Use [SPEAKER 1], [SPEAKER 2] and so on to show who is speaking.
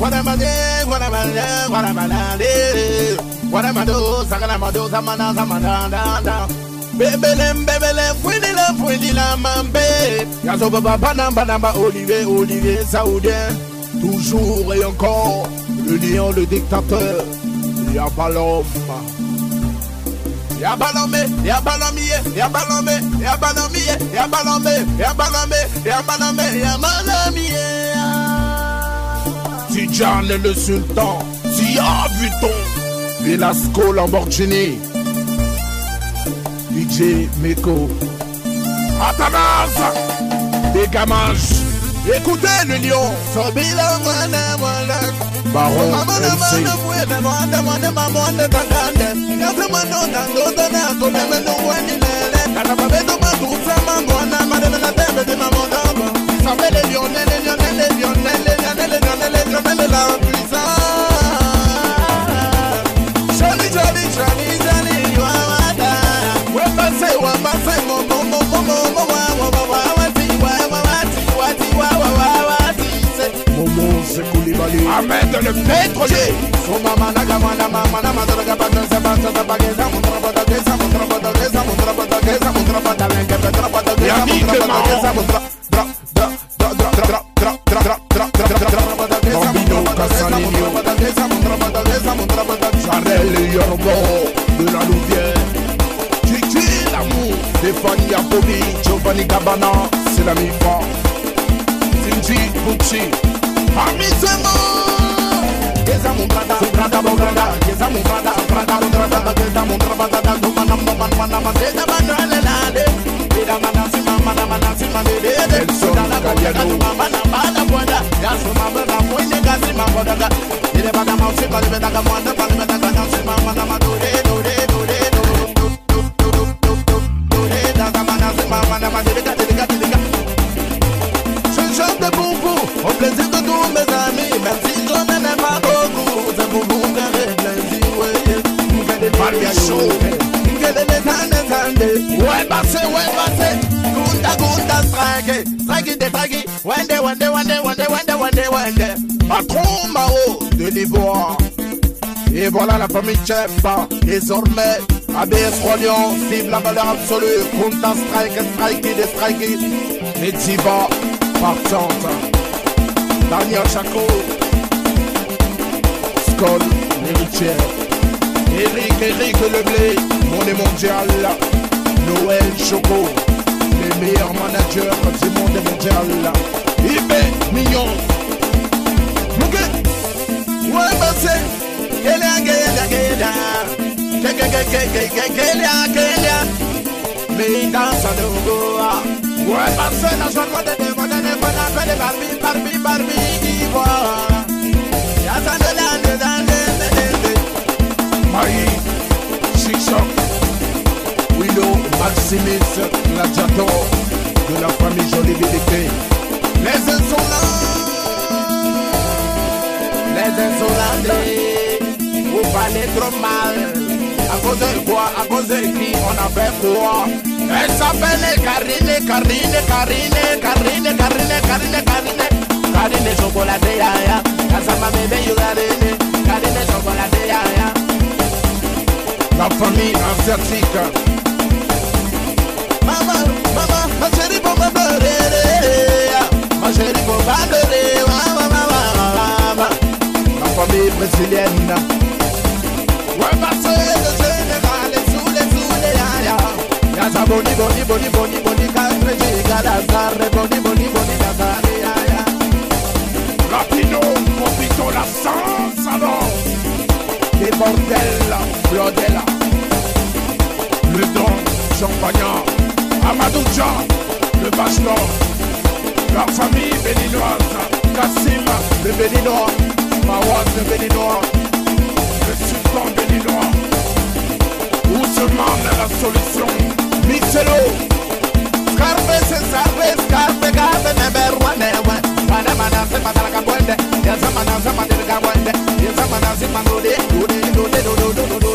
[SPEAKER 1] what am I doing? What am I doing? What am I doing? What am I doing? Sakanamado, Samana, Samana, Bebele, Fouinila, Mambe. Yazo Baba, Banamba, Olivier, Saoudien. Toujours et encore, le lion, le dictateur. Y'a pas l'homme. Y'a balomé. Tidjane le sultan, Sia Vuitton, Velasco Lamborghini, DJ Meko, Atanas, Dégamage. Écoutez le lion, Baron MC. Ahmed le pétrolier. Yannick Bambino Cassalegno, Charel Yorbo de la Louvière, Gigi l'amour, Stéphanie Apoli, Giovanni Gabana, c'est la mi-fa, Cindy Gucci, Amisemo. Je chante pour vous, au plaisir de tous mes amis, même si je n'en ai pas beaucoup. C'est pour vous que j'ai plaisir, ouais. Maria Show, ouais, passé, Gunda, strike, one day. Patron Mao de l'Ivoire. Et voilà la famille Chef, désormais, ABS Rolion, cible la valeur absolue, Gunda, strike, et Diva, partante. Daniel Chaco, Skoll, l'héritière. Eric Leblé, Monnaie mondiale. Noël Choco, les meilleurs managers du monde mondial. Ibé Mignon. Ouais, bah c'est. Mais dans sa logo. Ouais, bah c'est la joie de Barbie, Ivoire. Y'a ça de Maï, Chichok, Willow, Maximis, Gladiator, de la famille Jolie Bédéqué. Les uns sont là, vous parlez trop mal. À cause de quoi, à cause de qui, on a fait quoi? Elle s'appelle Karine chocolaté, ya. Kasama bébé, you Karine chocolaté, ya. La famille asiatique. Maman, ma chérie pour ma chérie pour la famille brésilienne. Ouais, ma chérie de général, sous les ya. Y'a sa boni, quatre gigas, boni, ya. Rapino, Popito, la sans salon. Des bordels, Flodella, le don, Champagnat, Amadouja, le bachelor, la famille béninoise, Kassim, le béninois, Mawaz, le béninois, le sultan béninois, Ousmane, la solution, Michelo, Scarpe, number one, Manamana, Semataka Puente, Yasamana, Semataka Puente, Yasamana, Semataka Puente,